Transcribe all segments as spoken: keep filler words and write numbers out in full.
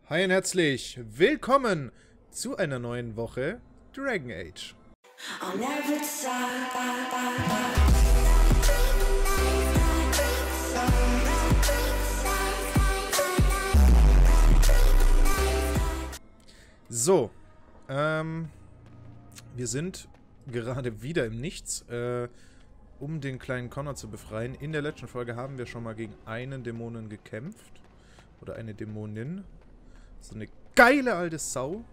Hi und herzlich willkommen zu einer neuen Woche Dragon Age. So, ähm, wir sind gerade wieder im Nichts, äh, um den kleinen Connor zu befreien. In der letzten Folge haben wir schon mal gegen einen Dämonen gekämpft. Oder eine Dämonin. So eine geile alte Sau.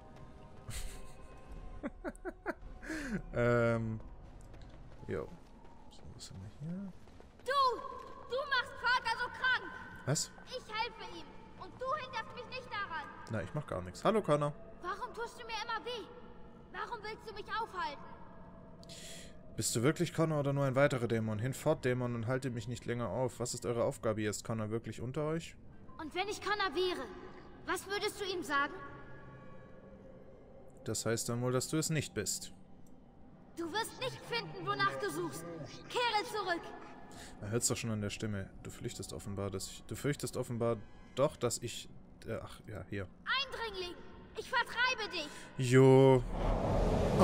ähm. Jo. So, was haben wir hier? Du! Du machst Vater so krank! Was? Ich helfe ihm! Und du hinderst mich nicht daran! Na, ich mach gar nichts. Hallo, Connor. Warum tust du mir immer weh? Warum willst du mich aufhalten? Bist du wirklich Connor oder nur ein weiterer Dämon? Hinfort, Dämon, und halte mich nicht länger auf. Was ist eure Aufgabe hier? Ist Connor wirklich unter euch? Und wenn ich Connor wäre, was würdest du ihm sagen? Das heißt dann wohl, dass du es nicht bist. Du wirst nicht finden, wonach du suchst. Kehre zurück! Man hört's doch schon an der Stimme. Du fürchtest offenbar, dass ich... Du fürchtest offenbar doch, dass ich... Äh, ach, ja, hier. Eindringling! Ich vertreibe dich! Jo. Oh,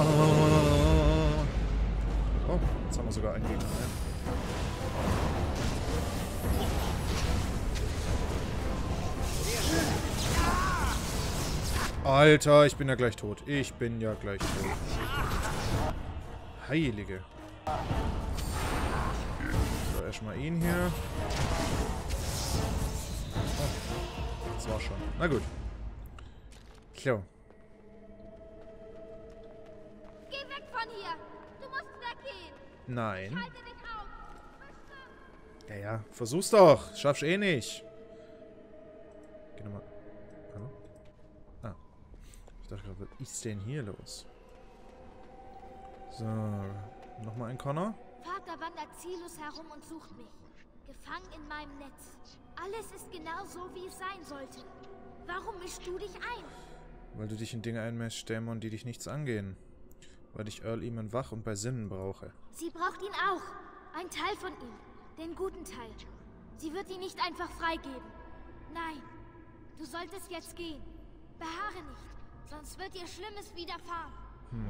oh jetzt haben wir sogar einen Gegner, ne? Alter, ich bin ja gleich tot. Ich bin ja gleich tot. Heilige. So, erstmal ihn hier. Oh, das war schon. Na gut. So. Geh weg von hier! Du musst weggehen! Nein. Ich halte dich auf! Bestimmt! Ja, ja. Versuch's doch. Schaffst eh nicht. Geh nochmal. Hallo? Ah. Ich dachte gerade, was ist denn hier los? So. Nochmal ein Connor. Vater wandert ziellos herum und sucht mich. Gefangen in meinem Netz. Alles ist genau so, wie es sein sollte. Warum mischst du dich ein? Weil du dich in Dinge einmischst, Dämon, die dich nichts angehen. Weil ich Earl Eamon wach und bei Sinnen brauche. Sie braucht ihn auch. Ein Teil von ihm. Den guten Teil. Sie wird ihn nicht einfach freigeben. Nein. Du solltest jetzt gehen. Beharre nicht. Sonst wird dir Schlimmes widerfahren. Hm.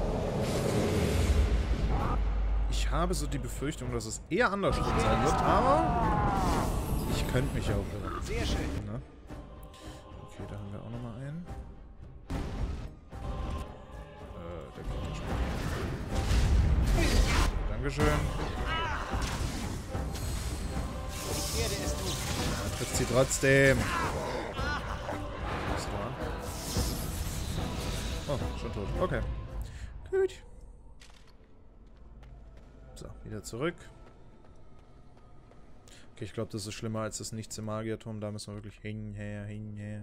Ich habe so die Befürchtung, dass es eher andersrum sein wird, aber ich könnte mich ja auch irren. Sehr schön. Ne? Okay, da haben wir auch nochmal einen. Äh, der kommt ja schon. Dankeschön. Ich werde es tun. Er trifft sie trotzdem. Oh, schon tot. Okay. Gut. So, wieder zurück. Okay, ich glaube, das ist schlimmer als das Nichts im Magierturm. Da müssen wir wirklich hinher, hinher.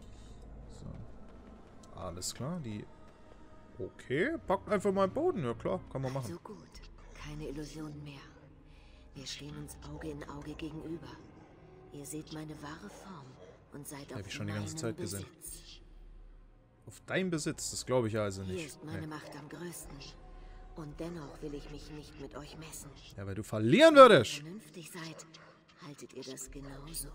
So. Alles klar, die... Okay, packt einfach mal den Boden. Ja klar, kann man machen. So gut. Keine Illusionen mehr. Wir stehen uns Auge in Auge gegenüber. Ihr seht meine wahre Form und seid auf Hab ich schon die ganze meinem Zeit gesehen. Besitz. Auf deinen Besitz, das glaube ich ja also Hier nicht. ist meine Nee. Macht am größten. Und dennoch will ich mich nicht mit euch messen. Ja, weil du verlieren würdest. Wenn ihr vernünftig seid, haltet ihr das genauso.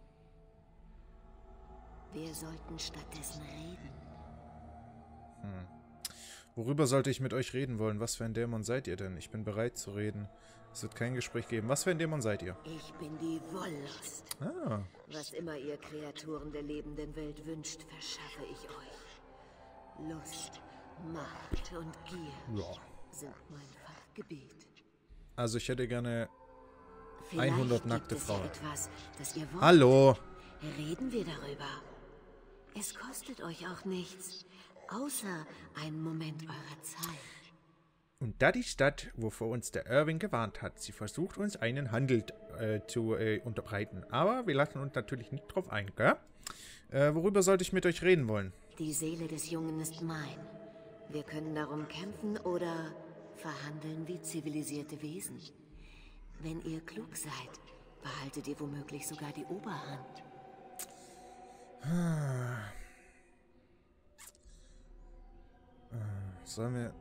Wir sollten stattdessen reden. Hm. Worüber sollte ich mit euch reden wollen? Was für ein Dämon seid ihr denn? Ich bin bereit zu reden. Es wird kein Gespräch geben. Was für ein Dämon seid ihr? Ich bin die Wollust. Ah. Was immer ihr Kreaturen der lebenden Welt wünscht, verschaffe ich euch. Lust, Macht und Gier Ja. sind mein Fachgebiet. Also ich hätte gerne Vielleicht hundert nackte gibt es ja Frauen. etwas, das ihr wollt. Hallo. Reden wir darüber. Es kostet euch auch nichts, außer einen Moment eurer Zeit. Und da die Stadt, wovor uns der Irwin gewarnt hat, sie versucht uns einen Handel äh, zu äh, unterbreiten. Aber wir lassen uns natürlich nicht drauf ein, gell? Äh, worüber sollte ich mit euch reden wollen? Die Seele des Jungen ist mein. Wir können darum kämpfen oder verhandeln wie zivilisierte Wesen. Wenn ihr klug seid, behaltet ihr womöglich sogar die Oberhand. Sollen wir...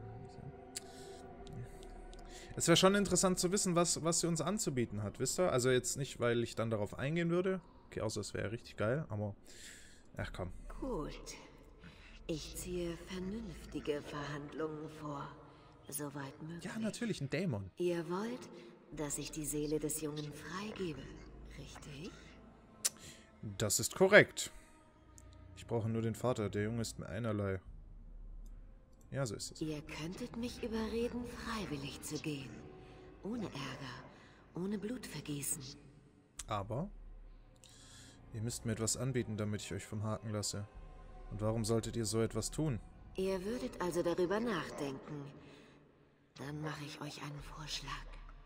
Es wäre schon interessant zu wissen, was, was sie uns anzubieten hat, wisst ihr? Also jetzt nicht, weil ich dann darauf eingehen würde, Okay, außer es wäre richtig geil, aber... Ach komm. Gut. Ich ziehe vernünftige Verhandlungen vor. Soweit möglich. Ja, natürlich, ein Dämon. Ihr wollt, dass ich die Seele des Jungen freigebe, richtig? Das ist korrekt. Ich brauche nur den Vater. Der Junge ist mir einerlei. Ja, so ist es. Ihr könntet mich überreden, freiwillig zu gehen. Ohne Ärger, ohne Blutvergießen. Aber ihr müsst mir etwas anbieten, damit ich euch vom Haken lasse. Und warum solltet ihr so etwas tun? Ihr würdet also darüber nachdenken. Dann mache ich euch einen Vorschlag.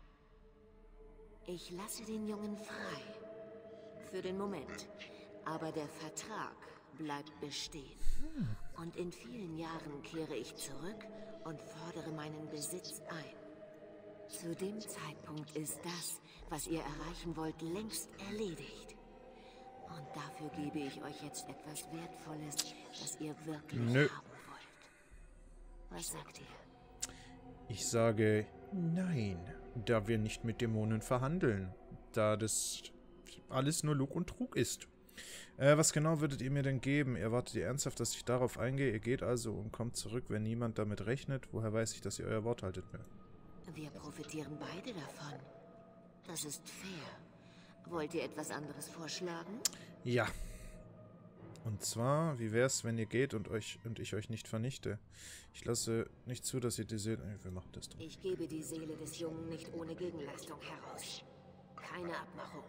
Ich lasse den Jungen frei. Für den Moment. Aber der Vertrag bleibt bestehen. Hm. Und in vielen Jahren kehre ich zurück und fordere meinen Besitz ein. Zu dem Zeitpunkt ist das, was ihr erreichen wollt, längst erledigt. Und dafür gebe ich euch jetzt etwas Wertvolles, das ihr wirklich Nö. haben wollt. Was sagt ihr? Ich sage nein, da wir nicht mit Dämonen verhandeln. Da das alles nur Lug und Trug ist. Äh, was genau würdet ihr mir denn geben? Erwartet ihr ernsthaft, dass ich darauf eingehe? Ihr geht also und kommt zurück, wenn niemand damit rechnet? Woher weiß ich, dass ihr euer Wort haltet? Wir profitieren beide davon. Das ist fair. Wollt ihr etwas anderes vorschlagen? Ja. Und zwar, wie wär's, wenn ihr geht und euch und ich euch nicht vernichte? Ich lasse nicht zu, dass ihr die Seele... Wir machen das doch. Ich gebe die Seele des Jungen nicht ohne Gegenleistung heraus. Keine Abmachung.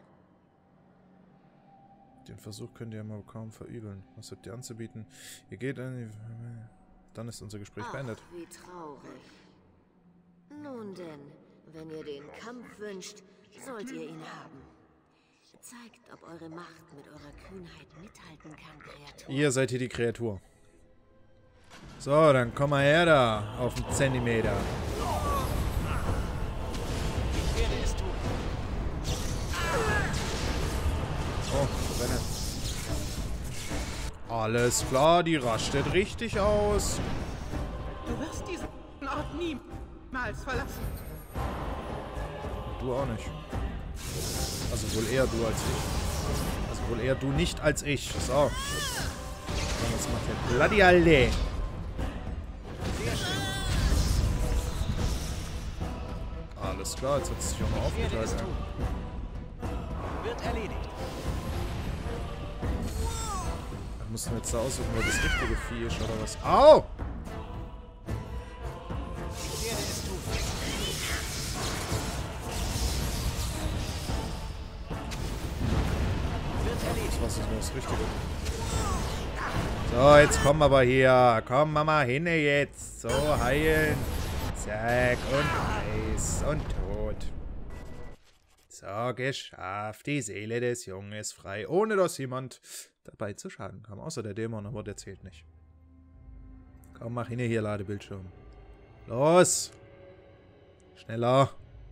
Den Versuch könnt ihr mal kaum verübeln. Was habt ihr anzubieten? Ihr geht an... Dann ist unser Gespräch Ach, beendet. wie traurig. Nun denn, wenn ihr den Kampf wünscht, sollt ihr ihn haben. Zeigt, ob eure Macht mit eurer Kühnheit mithalten kann, Kreatur. Ihr seid hier die Kreatur. So, dann komm mal her da, auf den Zentimeter. Ich werde es tun. Oh, Benne. Alles klar, die rastet richtig aus. Du wirst diesen Ort niemals verlassen. Du auch nicht. Also wohl eher du als ich. Also wohl eher du nicht als ich. So. Was macht der Gladialle? Sehr schön. Alles klar, jetzt hat es sich auch mal Ich werde es aufgeteilt. tun. Wird erledigt. Dann mussten wir jetzt da aussuchen, wer das richtige Vieh ist oder was. Au! Ich werde es tun. Wird erledigt. Was ist nur das Richtige? So, jetzt komm aber hier. Komm, Mama, hin jetzt. So, heilen. Zack, und heiß und tot. So, geschafft. Die Seele des Jungen ist frei, ohne dass jemand dabei zu Schaden kam. Außer der Dämon, aber der zählt nicht. Komm, mach hin hier, Ladebildschirm. Los! Schneller!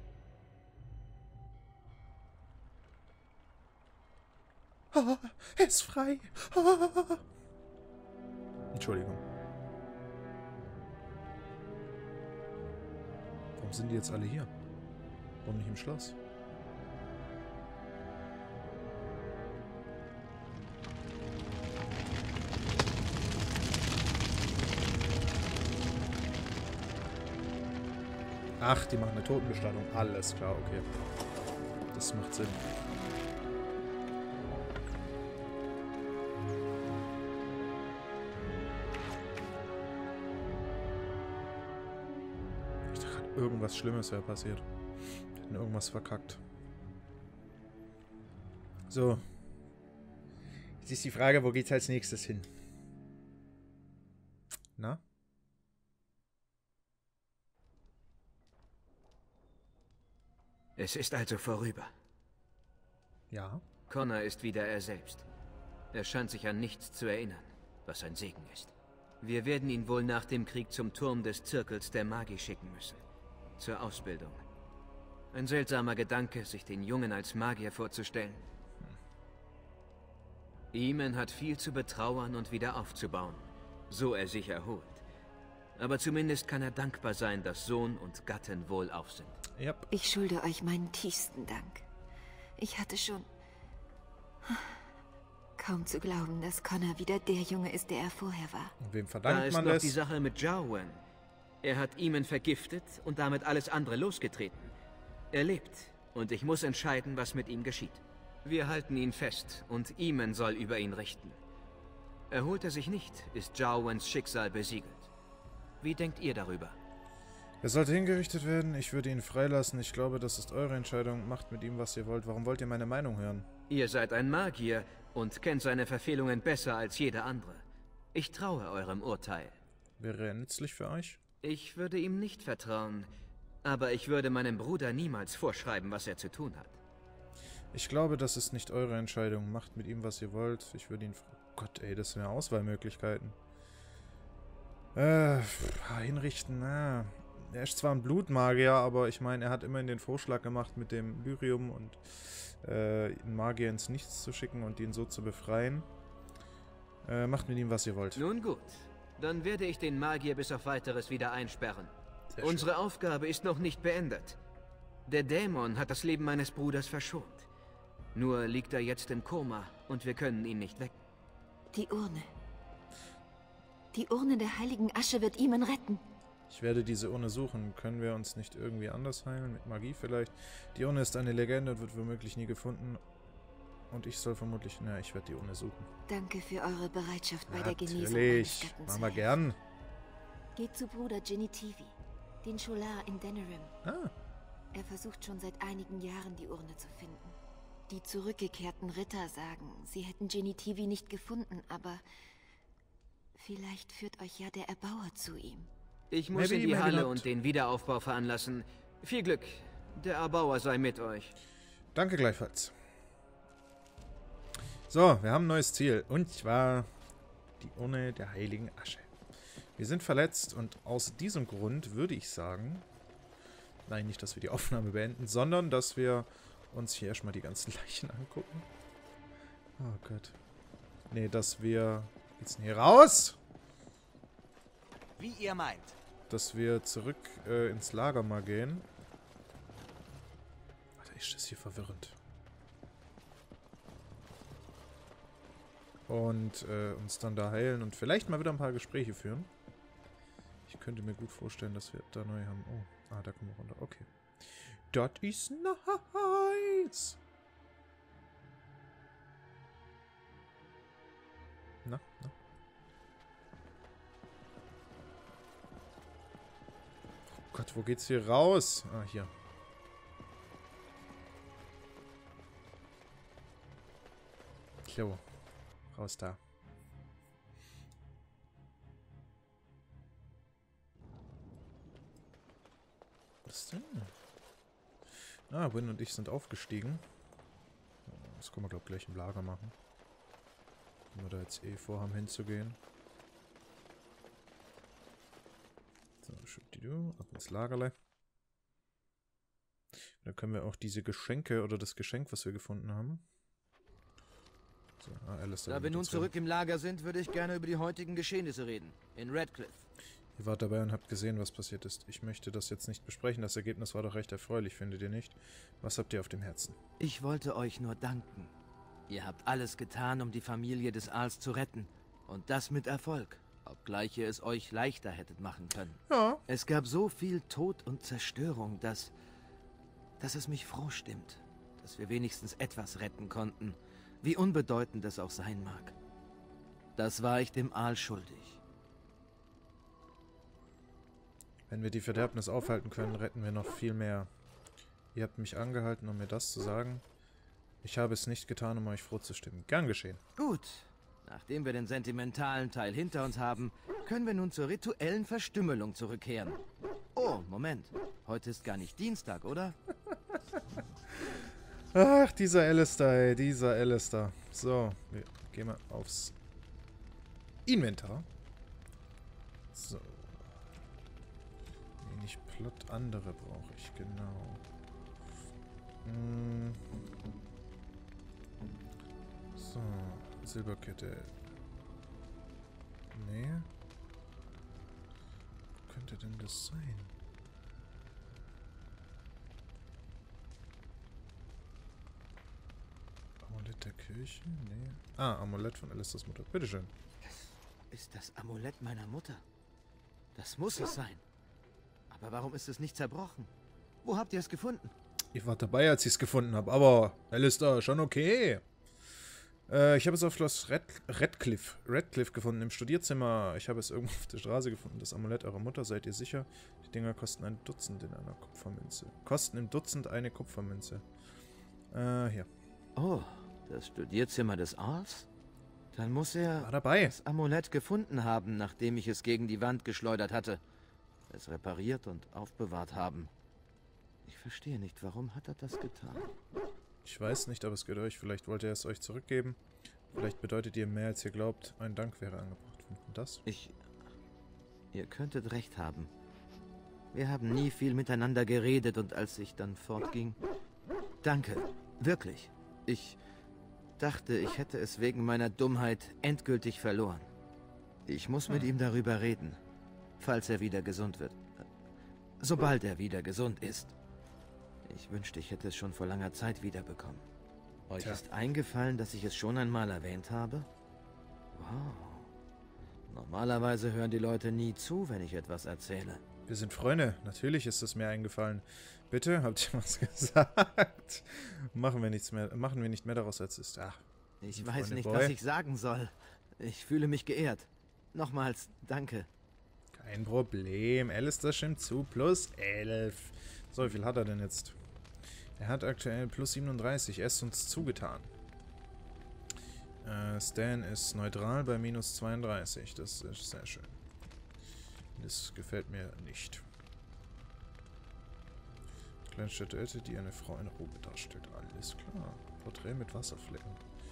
Ah, er ist frei. Ah. Entschuldigung. Warum sind die jetzt alle hier? Warum nicht im Schloss? Ach, die machen eine Totenbestattung. Alles klar, okay. Das macht Sinn. Ich dachte gerade, irgendwas Schlimmes wäre passiert. Wir hätten irgendwas verkackt. So. Jetzt ist die Frage, wo geht's als nächstes hin? Na? Es ist also vorüber. Ja. Connor ist wieder er selbst. Er scheint sich an nichts zu erinnern, was ein Segen ist. Wir werden ihn wohl nach dem Krieg zum Turm des Zirkels der Magie schicken müssen. Zur Ausbildung. Ein seltsamer Gedanke, sich den Jungen als Magier vorzustellen. Eamon hat viel zu betrauern und wieder aufzubauen, so er sich erholt. Aber zumindest kann er dankbar sein, dass Sohn und Gattin wohlauf sind. Yep. Ich schulde euch meinen tiefsten Dank. Ich hatte schon Kaum zu glauben, dass Connor wieder der Junge ist, der er vorher war. Und wem Da verdankt ist man noch das? die Sache mit Jarwan. Er hat Eamon vergiftet und damit alles andere losgetreten. Er lebt und ich muss entscheiden, was mit ihm geschieht. Wir halten ihn fest und Eamon soll über ihn richten. Erholt er sich nicht, ist Jarwans Schicksal besiegelt. Wie denkt ihr darüber? Er sollte hingerichtet werden. Ich würde ihn freilassen. Ich glaube, das ist eure Entscheidung. Macht mit ihm, was ihr wollt. Warum wollt ihr meine Meinung hören? Ihr seid ein Magier und kennt seine Verfehlungen besser als jeder andere. Ich traue eurem Urteil. Wäre er nützlich für euch? Ich würde ihm nicht vertrauen, aber ich würde meinem Bruder niemals vorschreiben, was er zu tun hat. Ich glaube, das ist nicht eure Entscheidung. Macht mit ihm, was ihr wollt. Ich würde ihn... Oh Gott, ey, das sind ja Auswahlmöglichkeiten. Äh, pff, hinrichten, na... Er ist zwar ein Blutmagier, aber ich meine, er hat immerhin den Vorschlag gemacht, mit dem Lyrium und äh, einen Magier ins Nichts zu schicken und ihn so zu befreien. Äh, macht mit ihm, was ihr wollt. Nun gut, dann werde ich den Magier bis auf Weiteres wieder einsperren. Sehr Unsere schön. Aufgabe ist noch nicht beendet. Der Dämon hat das Leben meines Bruders verschont. Nur liegt er jetzt im Koma und wir können ihn nicht wecken. Die Urne. Die Urne der heiligen Asche wird Eamon retten. Ich werde diese Urne suchen. Können wir uns nicht irgendwie anders heilen? Mit Magie vielleicht? Die Urne ist eine Legende und wird womöglich nie gefunden. Und ich soll vermutlich... Na, ich werde die Urne suchen. Danke für eure Bereitschaft bei der Genesung meines Natürlich. Gatten Machen zu wir helfen. gern. Geht zu Bruder Ginny Tivi, den Scholar in Denerim. Ah, Er versucht schon seit einigen Jahren, die Urne zu finden. Die zurückgekehrten Ritter sagen, sie hätten Ginny Tivi nicht gefunden, aber vielleicht führt euch ja der Erbauer zu ihm. Ich muss Maybe, in die maybe Halle not. und den Wiederaufbau veranlassen. Viel Glück. Der Erbauer sei mit euch. danke gleichfalls. So, wir haben ein neues Ziel. Und zwar die Urne der heiligen Asche. Wir sind verletzt und aus diesem Grund würde ich sagen... Nein, nicht, dass wir die Aufnahme beenden, sondern dass wir uns hier erstmal die ganzen Leichen angucken. Oh Gott. Nee, dass wir... Geht's denn hier raus? Wie ihr meint. Dass wir zurück äh, ins Lager mal gehen. Alter, ist das hier verwirrend. Und äh, uns dann da heilen und vielleicht mal wieder ein paar Gespräche führen. Ich könnte mir gut vorstellen, dass wir da neu haben. Oh, ah, da kommen wir runter. Okay. Das ist nice. Na, na. Oh Gott, wo geht's hier raus? Ah, hier. So. Raus da. Was denn? Ah, Win und ich sind aufgestiegen. Das können wir, glaube ich, gleich im Lager machen. Wenn wir da jetzt eh vorhaben hinzugehen. So, schubdidu, ab ins Lagerle. Dann können wir auch diese Geschenke oder das Geschenk, was wir gefunden haben. So, ah, Alistair, Da wir mit nun uns zurück im Lager sind, würde ich gerne über die heutigen Geschehnisse reden. In Redcliffe. Ihr wart dabei und habt gesehen, was passiert ist. Ich möchte das jetzt nicht besprechen. Das Ergebnis war doch recht erfreulich, findet ihr nicht? Was habt ihr auf dem Herzen? Ich wollte euch nur danken. Ihr habt alles getan, um die Familie des Aals zu retten. Und das mit Erfolg. Obgleich ihr es euch leichter hättet machen können. Ja. Es gab so viel Tod und Zerstörung, dass... dass es mich froh stimmt, dass wir wenigstens etwas retten konnten. Wie unbedeutend es auch sein mag. Das war ich dem Aal schuldig. Wenn wir die Verderbnis aufhalten können, retten wir noch viel mehr. Ihr habt mich angehalten, um mir das zu sagen. Ich habe es nicht getan, um euch froh zu stimmen. Gern geschehen. Gut. Nachdem wir den sentimentalen Teil hinter uns haben, können wir nun zur rituellen Verstümmelung zurückkehren. Oh, Moment. Heute ist gar nicht Dienstag, oder? Ach, dieser Alistair, ey, dieser Alistair. So, wir gehen mal aufs Inventar. So. Nee, nicht Plot, andere brauche ich, genau. Hm. So, Silberkette. Nee. Wo könnte denn das sein? Amulett Amulett der Kirche? Nee. Ah, Amulett von Alistairs Mutter. Bitteschön. Das ist das Amulett meiner Mutter. Das muss es sein. Aber warum ist es nicht zerbrochen? Wo habt ihr es gefunden? Ich war dabei, als ich es gefunden habe, aber Alistair, schon okay. Äh, ich habe es auf Schloss Red Redcliffe, Redcliffe gefunden, im Studierzimmer. Ich habe es irgendwo auf der Straße gefunden. Das Amulett eurer Mutter, seid ihr sicher? Die Dinger kosten ein Dutzend in einer Kupfermünze. Kosten im Dutzend eine Kupfermünze. Äh, hier. Oh, das Studierzimmer des Earls? Dann muss er War dabei. das Amulett gefunden haben, nachdem ich es gegen die Wand geschleudert hatte. Es repariert und aufbewahrt haben. Ich verstehe nicht, warum hat er das getan? Ich weiß nicht, aber es gehört euch. Vielleicht wollte er es euch zurückgeben. Vielleicht bedeutet ihr mehr, als ihr glaubt. Ein Dank wäre angebracht. Und das? Ich... Ihr könntet recht haben. Wir haben nie viel miteinander geredet und als ich dann fortging... Danke, wirklich. Ich dachte, ich hätte es wegen meiner Dummheit endgültig verloren. Ich muss mit ihm darüber reden, falls er wieder gesund wird. Sobald er wieder gesund ist. Ich wünschte, ich hätte es schon vor langer Zeit wiederbekommen. Euch Tja. ist eingefallen, dass ich es schon einmal erwähnt habe? Wow. Normalerweise hören die Leute nie zu, wenn ich etwas erzähle. Wir sind Freunde. Natürlich ist es mir eingefallen. Bitte, habt ihr was gesagt? Machen wir nichts mehr, machen wir nicht mehr daraus, als es ist. Ach, Ich sind weiß Freunde, nicht, Boy. was ich sagen soll. Ich fühle mich geehrt. Nochmals, danke. Kein Problem. Alistair stimmt zu. Plus elf. So, wie viel hat er denn jetzt? Er hat aktuell plus siebenunddreißig. Er ist uns zugetan. Äh, Stan ist neutral bei minus zweiunddreißig. Das ist sehr schön. Das gefällt mir nicht. Kleine Statuette, die eine Frau in Robe darstellt. Alles klar. Porträt mit Wasserflecken.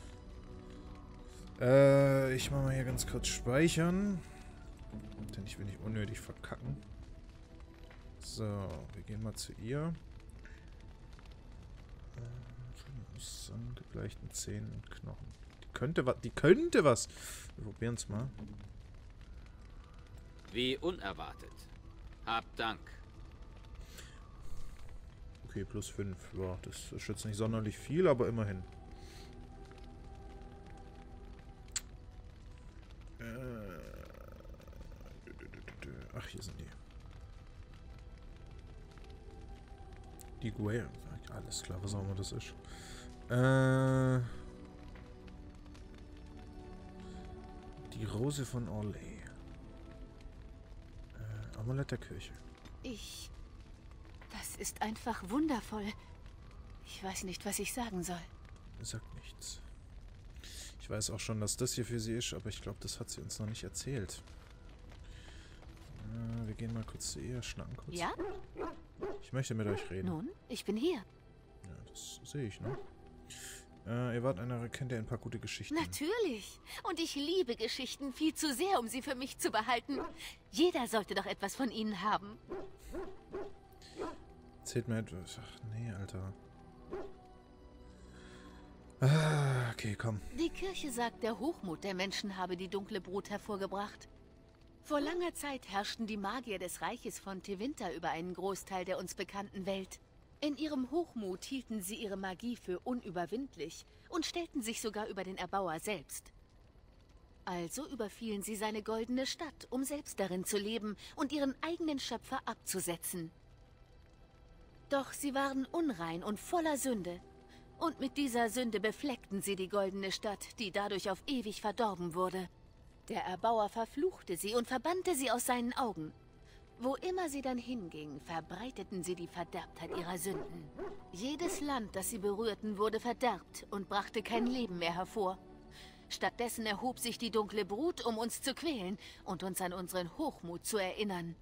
Äh, ich mache mal hier ganz kurz speichern. Denn ich will nicht unnötig verkacken. So, wir gehen mal zu ihr. Äh, zusammengebleichten Zähnen und Knochen. Die könnte was. Die könnte was. Wir probieren es mal. Wie unerwartet. Habt Dank. Okay, plus fünf. Ja, das ist jetzt nicht sonderlich viel, aber immerhin. Äh, Ach, hier sind die. Die Guay. Alles klar, was auch immer das ist. Äh, die Rose von Orlais. Äh, Amulett der Kirche. Ich... Das ist einfach wundervoll. Ich weiß nicht, was ich sagen soll. Sagt nichts. Ich weiß auch schon, dass das hier für sie ist, aber ich glaube, das hat sie uns noch nicht erzählt. Äh, wir gehen mal kurz zu ihr, schnacken kurz. Ja? Ich möchte mit euch reden. Nun, ich bin hier. Ja, das sehe ich, ne? Äh, ihr wart einer, kennt ihr ein paar gute Geschichten? Natürlich. Und ich liebe Geschichten viel zu sehr, um sie für mich zu behalten. Jeder sollte doch etwas von ihnen haben. Erzählt mir etwas. Ach, nee, Alter. Ah, okay, komm. Die Kirche sagt, der Hochmut der Menschen habe die dunkle Brut hervorgebracht. Vor langer Zeit herrschten die Magier des Reiches von Tevinter über einen Großteil der uns bekannten Welt. In ihrem Hochmut hielten sie ihre Magie für unüberwindlich und stellten sich sogar über den Erbauer selbst. Also überfielen sie seine goldene Stadt, um selbst darin zu leben und ihren eigenen Schöpfer abzusetzen. Doch sie waren unrein und voller Sünde. Und mit dieser Sünde befleckten sie die goldene Stadt, die dadurch auf ewig verdorben wurde. Der Erbauer verfluchte sie und verbannte sie aus seinen Augen. Wo immer sie dann hingingen, verbreiteten sie die Verderbtheit ihrer Sünden. Jedes Land, das sie berührten, wurde verderbt und brachte kein Leben mehr hervor. Stattdessen erhob sich die dunkle Brut, um uns zu quälen und uns an unseren Hochmut zu erinnern.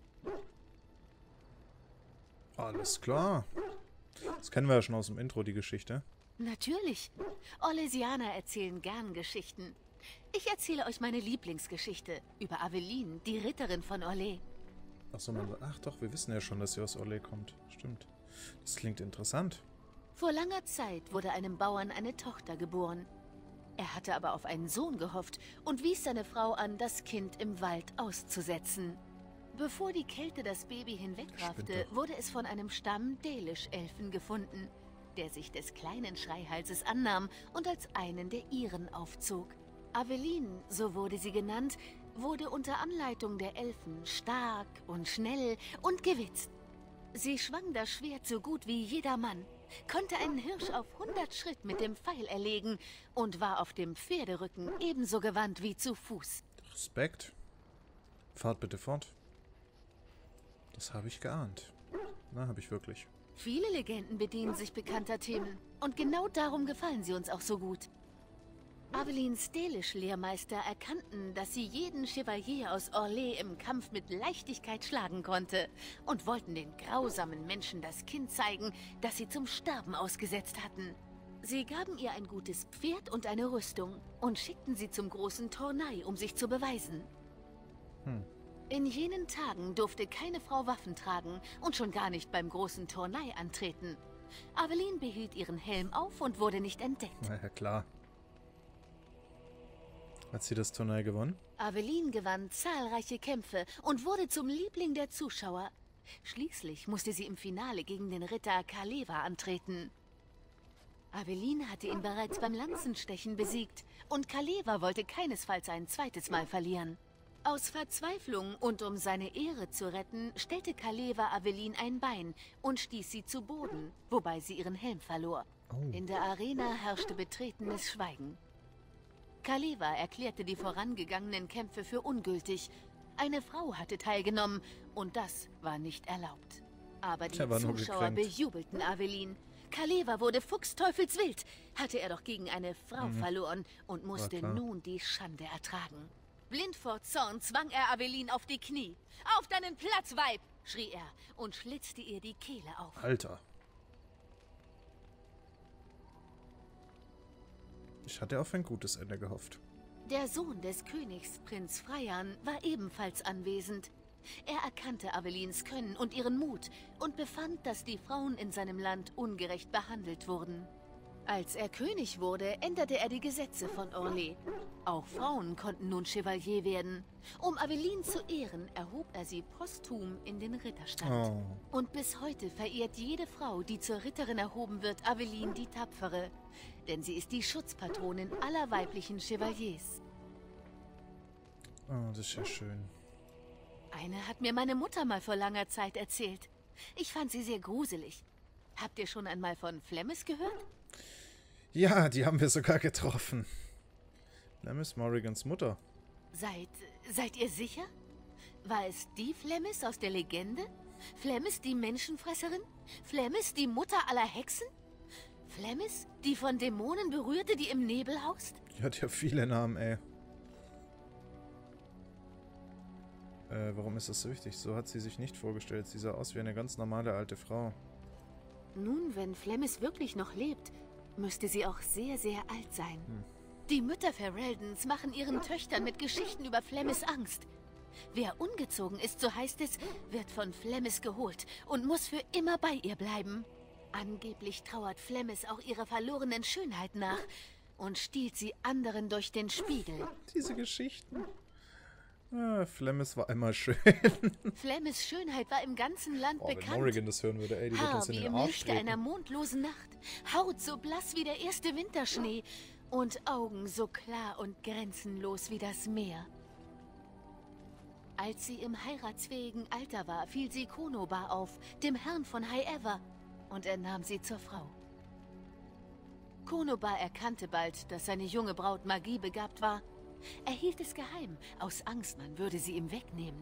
Alles klar. Das kennen wir ja schon aus dem Intro, die Geschichte. Natürlich. Orlesianer erzählen gern Geschichten. Ich erzähle euch meine Lieblingsgeschichte über Aveline, die Ritterin von Orlais. Ach so, man, ach doch, wir wissen ja schon, dass sie aus Orlais kommt. Stimmt. Das klingt interessant. Vor langer Zeit wurde einem Bauern eine Tochter geboren. Er hatte aber auf einen Sohn gehofft und wies seine Frau an, das Kind im Wald auszusetzen. Bevor die Kälte das Baby hinwegraffte, wurde es von einem Stamm Dälisch-Elfen gefunden. der sich des kleinen Schreihalses annahm und als einen der ihren aufzog. Aveline, so wurde sie genannt, wurde unter Anleitung der Elfen stark und schnell und gewitzt. Sie schwang das Schwert so gut wie jeder Mann, konnte einen Hirsch auf hundert Schritt mit dem Pfeil erlegen und war auf dem Pferderücken ebenso gewandt wie zu Fuß. Respekt. Fahrt bitte fort. Das habe ich geahnt. Na, habe ich wirklich. Viele Legenden bedienen sich bekannter Themen und genau darum gefallen sie uns auch so gut. Avelines Delish-Lehrmeister erkannten, dass sie jeden Chevalier aus Orlais im Kampf mit Leichtigkeit schlagen konnte und wollten den grausamen Menschen das Kind zeigen, das sie zum Sterben ausgesetzt hatten. Sie gaben ihr ein gutes Pferd und eine Rüstung und schickten sie zum großen Tournai, um sich zu beweisen. Hm. In jenen Tagen durfte keine Frau Waffen tragen und schon gar nicht beim großen Tournai antreten. Aveline behielt ihren Helm auf und wurde nicht entdeckt. Na ja, klar. Hat sie das Tournai gewonnen? Aveline gewann zahlreiche Kämpfe und wurde zum Liebling der Zuschauer. Schließlich musste sie im Finale gegen den Ritter Kaleva antreten. Aveline hatte ihn bereits beim Lanzenstechen besiegt und Kaleva wollte keinesfalls ein zweites Mal verlieren. Aus Verzweiflung und um seine Ehre zu retten, stellte Kaleva Aveline ein Bein und stieß sie zu Boden, wobei sie ihren Helm verlor. Oh. In der Arena herrschte betretenes Schweigen. Kaleva erklärte die vorangegangenen Kämpfe für ungültig. Eine Frau hatte teilgenommen und das war nicht erlaubt. Aber die Zuschauer bejubelten Aveline. Kaleva wurde fuchsteufelswild, hatte er doch gegen eine Frau mhm. verloren und musste nun die Schande ertragen. Blind vor Zorn zwang er Aveline auf die Knie. »Auf deinen Platz, Weib!« schrie er und schlitzte ihr die Kehle auf. Alter. Ich hatte auf ein gutes Ende gehofft. Der Sohn des Königs, Prinz Freyan, war ebenfalls anwesend. Er erkannte Avelines Können und ihren Mut und befand, dass die Frauen in seinem Land ungerecht behandelt wurden. Als er König wurde, änderte er die Gesetze von Orlais. Auch Frauen konnten nun Chevalier werden. Um Aveline zu ehren, erhob er sie posthum in den Ritterstand. Oh. Und bis heute verehrt jede Frau, die zur Ritterin erhoben wird, Aveline die Tapfere. Denn sie ist die Schutzpatronin aller weiblichen Chevaliers. Oh, das ist ja schön. Eine hat mir meine Mutter mal vor langer Zeit erzählt. Ich fand sie sehr gruselig. Habt ihr schon einmal von Flemmis gehört? Ja, die haben wir sogar getroffen. Flemmis, Morrigans Mutter. Seid, seid ihr sicher? War es die Flemmis aus der Legende? Flemmis, die Menschenfresserin? Flemmis, die Mutter aller Hexen? Flemmis, die von Dämonen berührte, die im Nebel haust? Die hat ja viele Namen, ey. Äh, warum ist das so wichtig? So hat sie sich nicht vorgestellt. Sie sah aus wie eine ganz normale alte Frau. Nun, wenn Flemmis wirklich noch lebt, müsste sie auch sehr, sehr alt sein. Hm. Die Mütter Ferelden's machen ihren Töchtern mit Geschichten über Flemmis Angst. Wer ungezogen ist, so heißt es, wird von Flemmis geholt und muss für immer bei ihr bleiben. Angeblich trauert Flemmis auch ihrer verlorenen Schönheit nach und stiehlt sie anderen durch den Spiegel. Diese Geschichten. Ah, Flemmis war immer schön. Flemmis Schönheit war im ganzen Land oh, bekannt. Wenn Morrigan das hören würde, ey, die wird uns in den Arsch treten. Haar wie im Lichte einer mondlosen Nacht, Haut so blass wie der erste Winterschnee und Augen so klar und grenzenlos wie das Meer. Als sie im heiratsfähigen Alter war, fiel sie Konobar auf, dem Herrn von High Ever, und er nahm sie zur Frau. Konobar erkannte bald, dass seine junge Braut magiebegabt war. Er hielt es geheim, aus Angst, man würde sie ihm wegnehmen.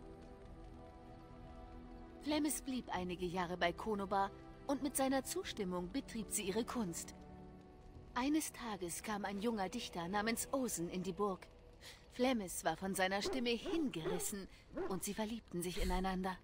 Flemmis blieb einige Jahre bei Konobar und mit seiner Zustimmung betrieb sie ihre Kunst. Eines Tages kam ein junger Dichter namens Osen in die Burg. Flemmis war von seiner Stimme hingerissen und sie verliebten sich ineinander.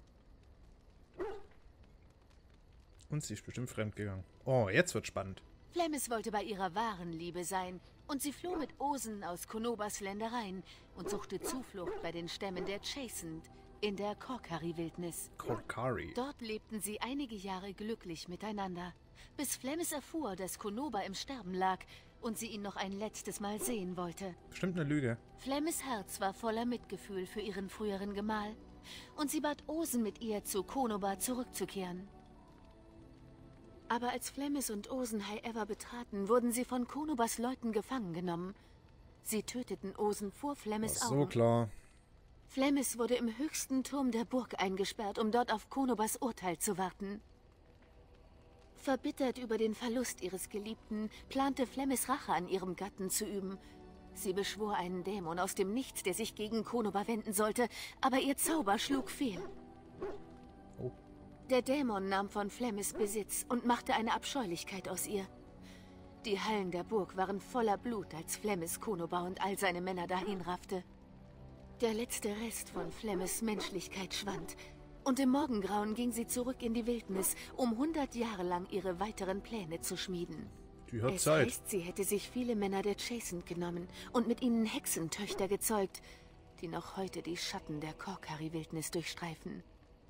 Und sie ist bestimmt fremdgegangen. Oh, jetzt wird spannend. Flemmis wollte bei ihrer wahren Liebe sein und sie floh mit Osen aus Konobas Ländereien und suchte Zuflucht bei den Stämmen der Chasend in der Korkari-Wildnis. Korkari. Dort lebten sie einige Jahre glücklich miteinander, bis Flemmis erfuhr, dass Konoba im Sterben lag und sie ihn noch ein letztes Mal sehen wollte. Bestimmt eine Lüge. Flemmis Herz war voller Mitgefühl für ihren früheren Gemahl und sie bat Osen, mit ihr zu Konoba zurückzukehren. Aber als Flemmis und Osenhai Ever betraten, wurden sie von Konobas Leuten gefangen genommen. Sie töteten Osen vor Flemmis Augen. So klar. Flemmis wurde im höchsten Turm der Burg eingesperrt, um dort auf Konobas Urteil zu warten. Verbittert über den Verlust ihres Geliebten, plante Flemmis Rache an ihrem Gatten zu üben. Sie beschwor einen Dämon aus dem Nichts, der sich gegen Konoba wenden sollte, aber ihr Zauber schlug fehl. Oh. Der Dämon nahm von Flemmis Besitz und machte eine Abscheulichkeit aus ihr. Die Hallen der Burg waren voller Blut, als Flemmis Konoba und all seine Männer dahin raffte. Der letzte Rest von Flemmis Menschlichkeit schwand. Und im Morgengrauen ging sie zurück in die Wildnis, um hundert Jahre lang ihre weiteren Pläne zu schmieden. Die hat es Zeit. heißt, sie hätte sich viele Männer der Chasant genommen und mit ihnen Hexentöchter gezeugt, die noch heute die Schatten der Korkari-Wildnis durchstreifen.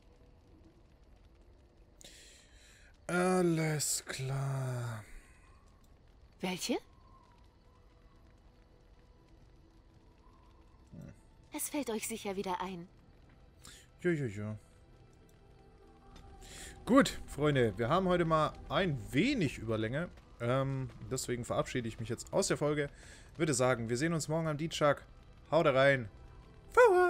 Alles klar. Welche? Es fällt euch sicher wieder ein. Ja, ja, ja. Gut, Freunde, wir haben heute mal ein wenig Überlänge. Ähm, deswegen verabschiede ich mich jetzt aus der Folge. Würde sagen, wir sehen uns morgen am Dienstag. Haut rein. Vorwärts!